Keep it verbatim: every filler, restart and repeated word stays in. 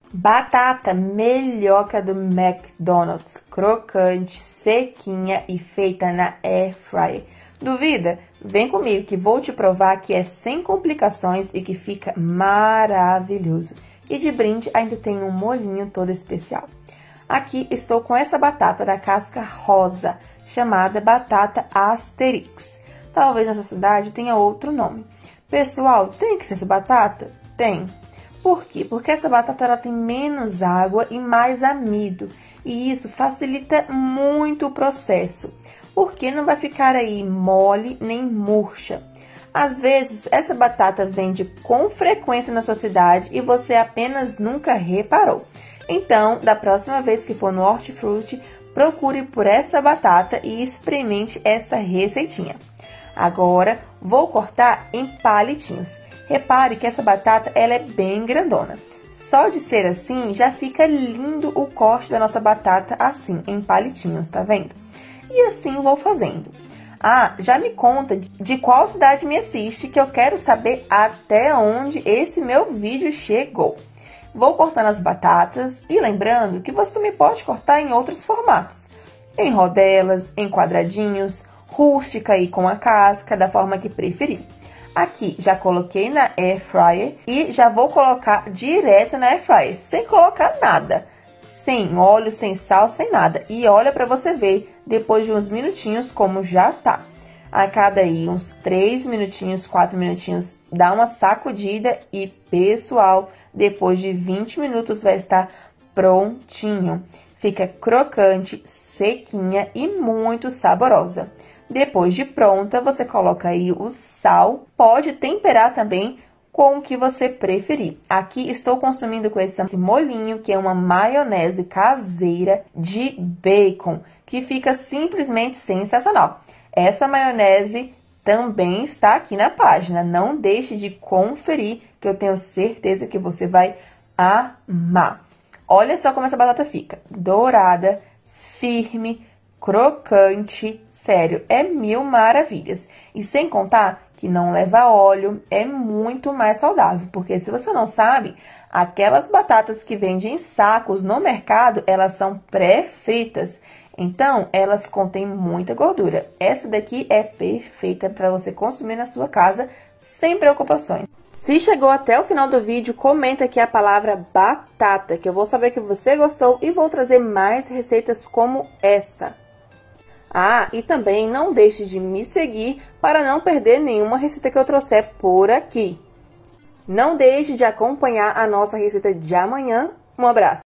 Batata melhor que a do McDonald's, crocante, sequinha e feita na air fryer. Duvida? Vem comigo que vou te provar que é sem complicações e que fica maravilhoso. E de brinde ainda tem um molhinho todo especial. Aqui estou com essa batata da casca rosa, chamada batata Asterix. Talvez na sua cidade tenha outro nome. Pessoal, tem que ser essa batata? Tem. Por quê? Porque essa batata ela tem menos água e mais amido. E isso facilita muito o processo. Porque não vai ficar aí mole nem murcha. Às vezes, essa batata vende com frequência na sua cidade e você apenas nunca reparou. Então, da próxima vez que for no Hortifruti, procure por essa batata e experimente essa receitinha. Agora, vou cortar em palitinhos. Repare que essa batata ela é bem grandona. Só de ser assim, já fica lindo o corte da nossa batata assim, em palitinhos, tá vendo? E assim vou fazendo. Ah, já me conta de qual cidade me assiste, que eu quero saber até onde esse meu vídeo chegou. Vou cortando as batatas e lembrando que você também pode cortar em outros formatos. Em rodelas, em quadradinhos, rústica e com a casca, da forma que preferir. Aqui já coloquei na air fryer e já vou colocar direto na air fryer, sem colocar nada. Sem óleo, sem sal, sem nada. E olha para você ver, depois de uns minutinhos, como já tá. A cada aí uns três minutinhos, quatro minutinhos, dá uma sacudida e, pessoal, depois de vinte minutos vai estar prontinho. Fica crocante, sequinha e muito saborosa. Depois de pronta, você coloca aí o sal, pode temperar também com o que você preferir. Aqui estou consumindo com esse molhinho, que é uma maionese caseira de bacon, que fica simplesmente sensacional. Essa maionese também está aqui na página, não deixe de conferir, que eu tenho certeza que você vai amar. Olha só como essa batata fica, dourada, firme, crocante, sério, é mil maravilhas. E sem contar que não leva óleo, é muito mais saudável, porque se você não sabe, aquelas batatas que vendem em sacos no mercado, elas são pré-fritas, então elas contêm muita gordura. Essa daqui é perfeita para você consumir na sua casa sem preocupações. Se chegou até o final do vídeo, comenta aqui a palavra batata, que eu vou saber que você gostou e vou trazer mais receitas como essa. Ah, e também não deixe de me seguir para não perder nenhuma receita que eu trouxer por aqui. Não deixe de acompanhar a nossa receita de amanhã. Um abraço!